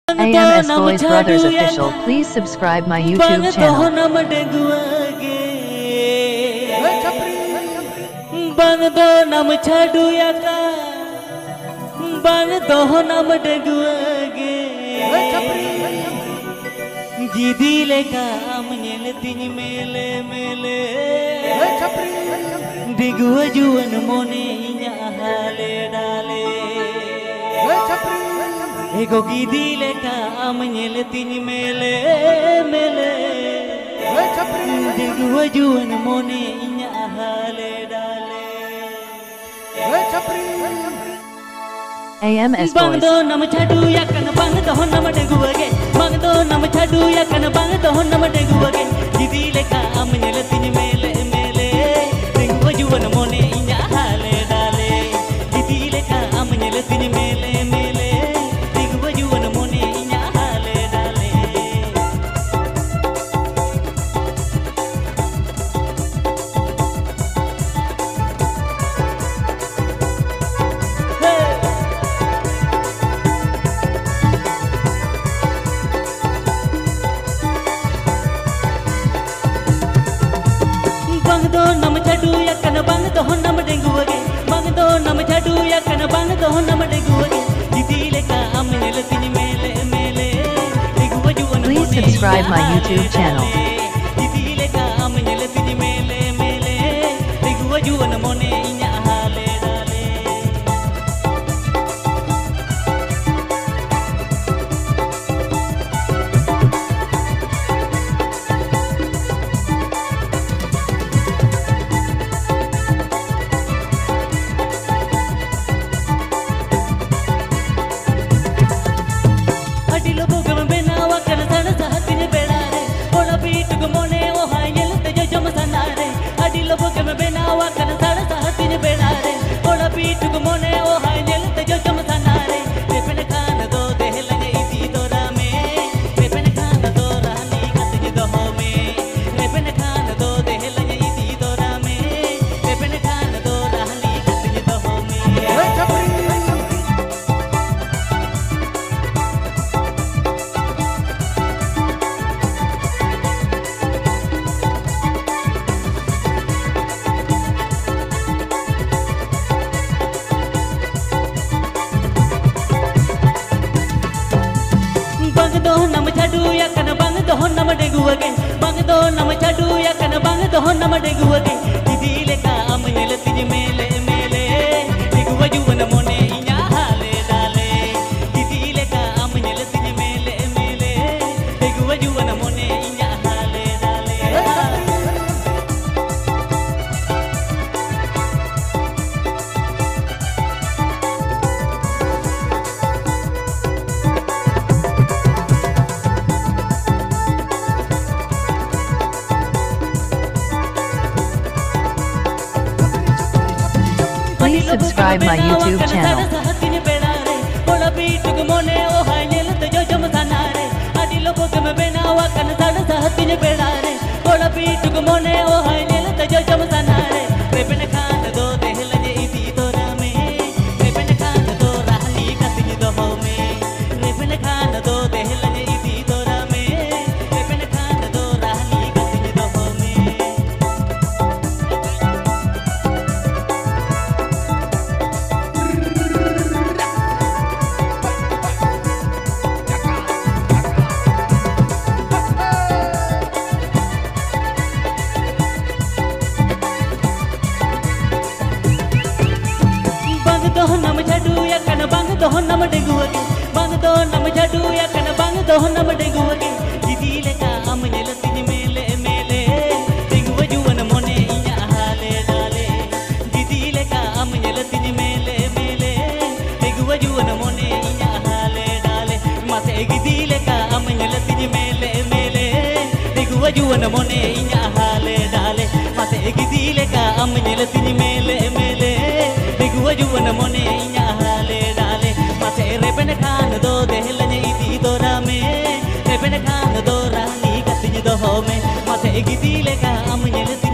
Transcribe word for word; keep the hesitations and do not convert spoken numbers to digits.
A M S Boys Brothers Official. Please subscribe my YouTube channel. बन दो नम छाडू या का बन दो नम डगुआगे गिदी लेका अमनेल तिन मेले मेले डिगुआ जुवन मोने इन्या हाले डाले एगो गिदी लेका अमनेल तिन मेले मेले डिगुआ जुवन मोने इन्या हाले डाले A M S Boys. Bang do nam chadu ya kan bang do nam deguage bang do nam chadu ya kan bang do nam deguage gidi leka amnel tin mele mele deguwa juwan mone inya hale dale gidi leka amnel tin mele mele deguwa juwan mone inya hale dale bang do nam chadu ya kan bang do nam deguage bang do nam chadu ya kan bang do nam deguage gidi leka amnel tin mele mele deguwa juwan Please subscribe my YouTube channel. gidi leka amnel tin mele mele deguwa juwan mone inya hale dale adilo bogam benawa kan sana sahatin belare ola beat gumone o hayel te jom sanare adilo bogam benawa kan sana sahatin belare ola beat gumone o hayel te jom sanare repen kan do dehlane iti dora me repen kan do rani kat do me repen kan do dehlane iti dora me repen kan do rani kat do me bang do nam chadu ya kan bang do nam deguage bang do nam chadu ya kan bang do nam deguage gidi leka amnel tin mele mele deguwa juwan mone inya hale dale gidi leka amnel tin mele mele deguwa juwan mone inya hale dale Please subscribe my YouTube channel. ola beat gumone o hayel te jom sanare adilo bogam benawa kan sada sahatin belare ola beat gumone o hayel te jom sanare repen kan do dehlane iti dora me repen kan do rahli katin do me repen kan do dehlane iti dora me repen kan do rahli katin do me bang do nam chadu ya kan bang do nam deguage bang do nam chadu ya kan bang do nam deguage gidi leka amnel tin mele mele deguwa juwan mone inya hale dale gidi leka amnel tin mele mele deguwa juwan mone inya hale dale mate gidi leka amnel tin mele mele deguwa juwan mone inya hale dale mate gidi leka amnel tin mele mele deguwa juwan mone inya hale dale mate repen kan do dehlane iti dora me repen kan do rani kat do me mate gidi leka amnel